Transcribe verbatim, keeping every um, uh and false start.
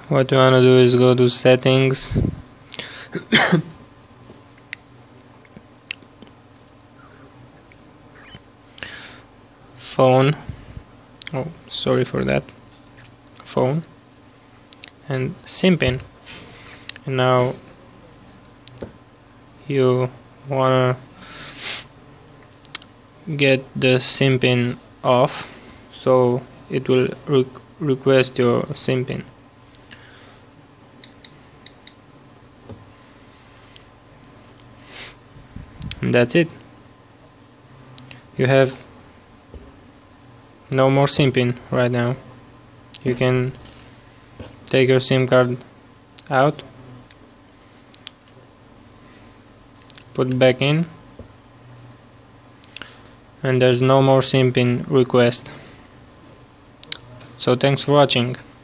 what you want to do is go to settings, phone, oh sorry for that, phone, and SIM pin. And now you wanna get the SIM pin off, so it will re request your SIM pin. And that's it. You have no more SIM pin right now. You can take your SIM card out, put it back in, and there's no more SIM pin request. So thanks for watching.